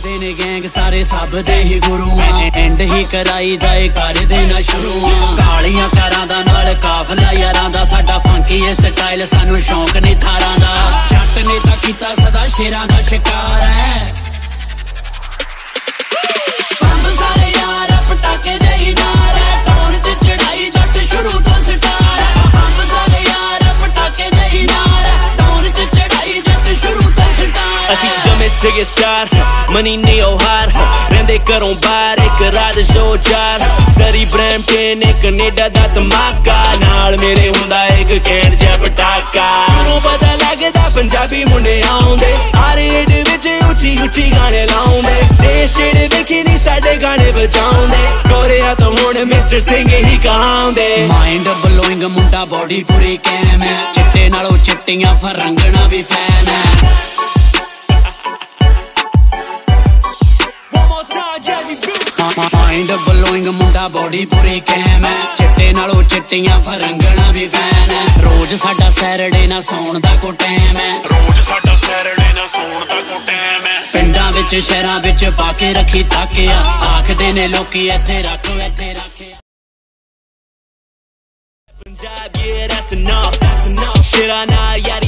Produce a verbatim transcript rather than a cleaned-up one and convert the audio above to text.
आखदे ने गैंग सारे सब दे ही गुरु एंड ही कराई दा कर देना शुरू कालियां कारां दा नाल काफला यारां दा साडा फंकी ए स्टाइल सानू शौक नहीं थारां दा जट ने तां कीता सदा शेरां दा शिकार है बंब सारे यार पटाके दे ही नार है टौर ते चढ़ाई जट शुरू तो स्टार है बंब सारे यार पटाके दे ही नार है टौर ते चढ़ाई जट शुरू तो स्टार असी जमे सिगे स्टार मनी नहीं हार रहंदे घरों बाहर एक रात शो चार सरी ब्रैम्पटन एक कनेडा दा धमाका नाल मेरे हुंदा एक कैंट जा पटाका तू पता लगदा पंजाबी मुंडे आउंदे आरेड विच उची उची गाने लाउंदे देश जेड़े वेखी नहीं साडे गाने बजाउंदे कोरिया तो हुण मिस्टर सिंह ही कहाउंदे माइंड ब्लोइंग मुंडा बॉडी पूरी कैम है चिट्टे नालों चिट्टियां फरंगना भी फैन है माइंड ब्लोइंग मुंडा बॉडी पूरी कैम है चिट्टे नालों चिट्टियां फरंगना भी फैन है रोज साडा सैटरडे ना सौण दा को टाइम है रोज साडा सैटरडे ना सौण दा को टाइम है पिंडां विच शहरां विच पाके रखी ताकिया आखदे ने लोकी इत्थे रख इत्थे रख Punjab yeah that's enough that's enough shit I know यार